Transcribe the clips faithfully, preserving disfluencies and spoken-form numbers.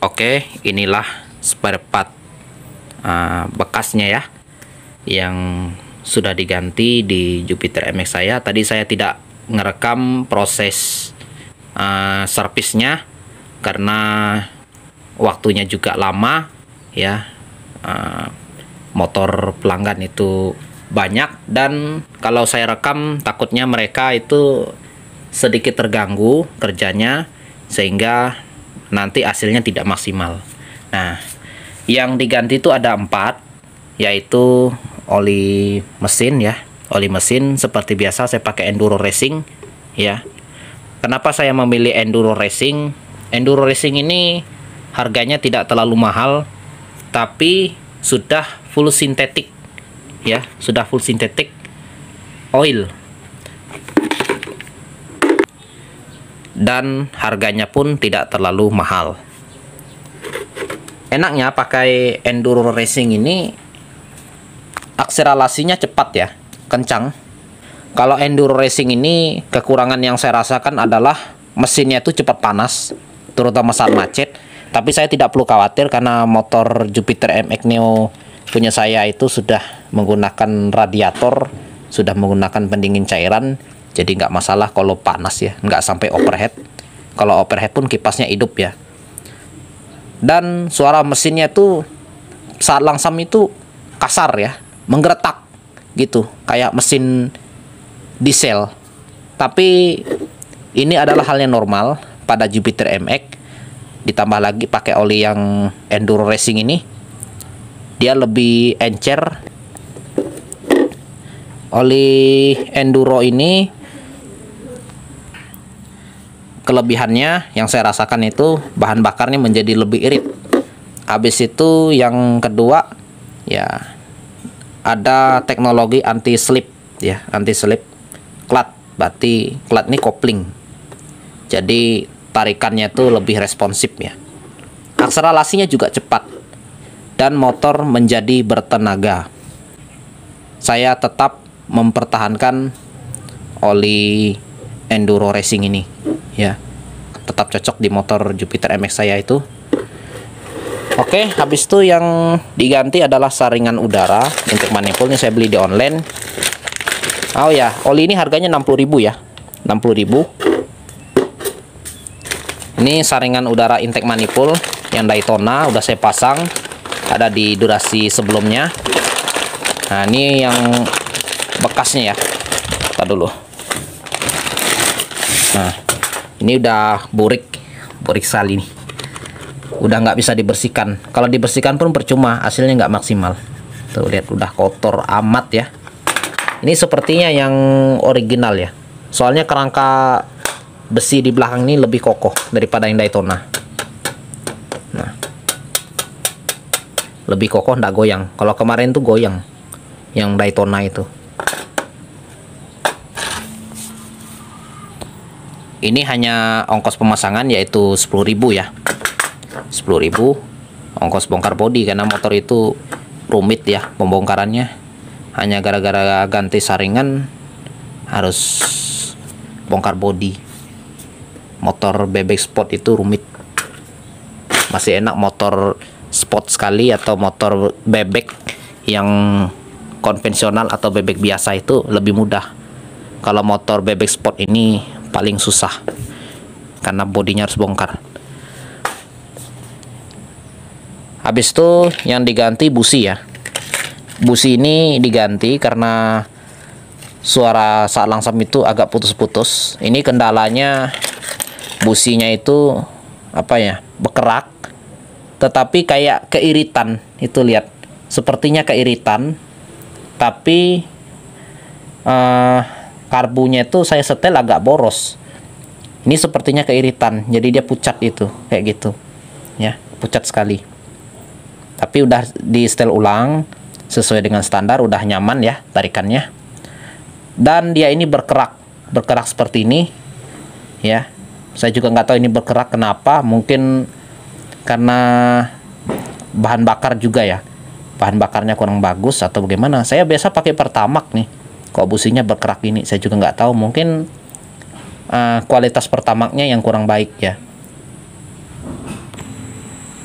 Oke, inilah spare part uh, bekasnya ya, yang sudah diganti di Jupiter M X saya. Tadi saya tidak ngerekam proses uh, servisnya karena waktunya juga lama ya. Uh, motor pelanggan itu banyak, dan kalau saya rekam takutnya mereka itu sedikit terganggu kerjanya sehingga nanti hasilnya tidak maksimal. Nah, yang diganti itu ada empat, yaitu oli mesin ya. Oli mesin seperti biasa saya pakai Enduro Racing ya. Kenapa saya memilih Enduro Racing? Enduro Racing ini harganya tidak terlalu mahal, tapi sudah full sintetik ya, sudah full sintetik oil. Dan harganya pun tidak terlalu mahal. Enaknya pakai Enduro Racing ini, akselerasinya cepat ya, kencang. Kalau Enduro Racing ini kekurangan yang saya rasakan adalah mesinnya itu cepat panas, terutama saat macet. Tapi saya tidak perlu khawatir karena motor Jupiter M X Neo punya saya itu sudah menggunakan radiator, sudah menggunakan pendingin cairan. Jadi nggak masalah kalau panas ya, nggak sampai overhead. Kalau overhead pun kipasnya hidup ya. Dan suara mesinnya tuh saat langsam itu kasar ya, menggeretak gitu, kayak mesin diesel. Tapi ini adalah hal yang normal pada Jupiter M X. Ditambah lagi pakai oli yang Enduro Racing ini, dia lebih encer. Oli Enduro ini kelebihannya yang saya rasakan itu bahan bakarnya menjadi lebih irit. Habis itu yang kedua ya, ada teknologi anti slip ya, anti slip clutch. Berarti clutch ini kopling, jadi tarikannya itu lebih responsif ya. Akselerasinya juga cepat dan motor menjadi bertenaga. Saya tetap mempertahankan oli Enduro Racing ini ya, tetap cocok di motor Jupiter M X saya itu. Oke, habis itu yang diganti adalah saringan udara intake manifold. Ini saya beli di online. Oh ya, oli ini harganya enam puluh ribu ya, enam puluh ribu. Ini saringan udara intake manifold yang Daytona, udah saya pasang, ada di durasi sebelumnya. Nah, ini yang bekasnya ya, kita dulu. Nah, ini udah burik, burik sekali nih. Udah nggak bisa dibersihkan. Kalau dibersihkan pun percuma, hasilnya nggak maksimal. Tuh lihat, udah kotor amat ya. Ini sepertinya yang original ya. Soalnya kerangka besi di belakang ini lebih kokoh daripada yang Daytona. Nah, lebih kokoh, nggak goyang. Kalau kemarin tuh goyang, yang Daytona itu. Ini hanya ongkos pemasangan yaitu sepuluh ribu ya, sepuluh ribu ongkos bongkar bodi, karena motor itu rumit ya pembongkarannya. Hanya gara-gara ganti saringan harus bongkar bodi. Motor bebek sport itu rumit. Masih enak motor sport sekali atau motor bebek yang konvensional atau bebek biasa itu lebih mudah. Kalau motor bebek sport ini paling susah karena bodinya harus bongkar. Habis itu yang diganti busi ya. Busi ini diganti karena suara saat langsam itu agak putus-putus. Ini kendalanya, businya itu apa ya, berkerak, tetapi kayak keiritan. Itu lihat, sepertinya keiritan, tapi uh, karbunya itu saya setel agak boros. Ini sepertinya keiritan, jadi dia pucat itu, kayak gitu ya, pucat sekali. Tapi udah di setel ulang sesuai dengan standar, udah nyaman ya tarikannya. Dan dia ini berkerak, berkerak seperti ini ya. Saya juga nggak tahu ini berkerak kenapa, mungkin karena bahan bakar juga ya, bahan bakarnya kurang bagus atau bagaimana. Saya biasa pakai Pertamax nih, kok businya berkerak ini, saya juga nggak tahu. Mungkin uh, kualitas Pertamaxnya yang kurang baik ya.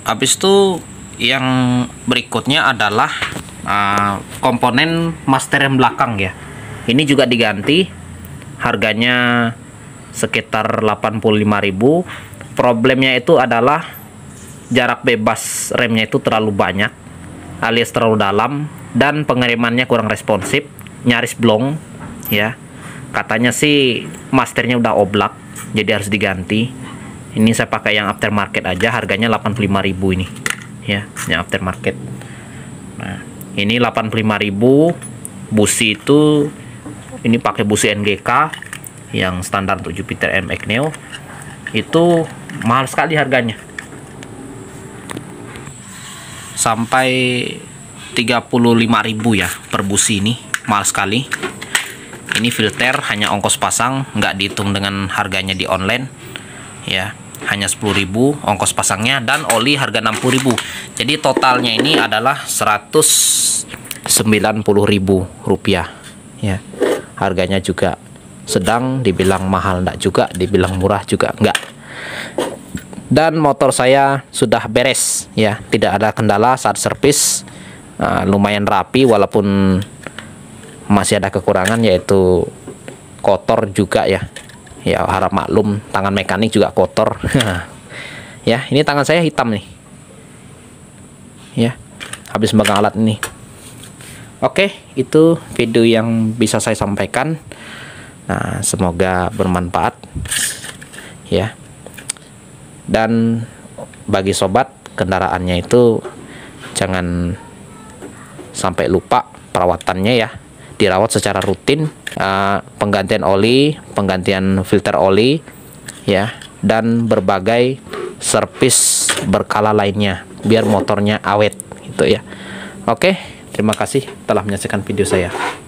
Habis itu yang berikutnya adalah uh, komponen master rem belakang ya. Ini juga diganti, harganya sekitar delapan puluh lima ribu. Problemnya itu adalah jarak bebas remnya itu terlalu banyak alias terlalu dalam, dan pengirimannya kurang responsif, nyaris blong ya. Katanya sih masternya udah oblak, jadi harus diganti. Ini saya pakai yang aftermarket aja, harganya delapan puluh lima ribu ini ya, yang aftermarket. Nah, ini delapan puluh lima ribu. Busi itu ini pakai busi N G K yang standar untuk Jupiter M X Neo. Itu mahal sekali harganya, sampai tiga puluh lima ribu ya per busi. Ini mahal sekali. Ini filter hanya ongkos pasang, nggak dihitung dengan harganya di online ya, hanya sepuluh ribu ongkos pasangnya, dan oli harga enam puluh ribu. Jadi totalnya ini adalah seratus sembilan puluh ribu rupiah ya. Harganya juga sedang, dibilang mahal enggak juga, dibilang murah juga enggak. Dan motor saya sudah beres ya, tidak ada kendala saat servis. Uh, lumayan rapi, walaupun masih ada kekurangan, yaitu kotor juga ya. Ya harap maklum, tangan mekanik juga kotor. Ya, ini tangan saya hitam nih. Ya, habis megang alat ini. Oke, itu video yang bisa saya sampaikan. Nah, semoga bermanfaat ya. Dan bagi sobat, kendaraannya itu jangan sampai lupa perawatannya ya. Dirawat secara rutin, uh, penggantian oli, penggantian filter oli ya, dan berbagai servis berkala lainnya biar motornya awet gitu ya. Oke, terima kasih telah menyaksikan video saya.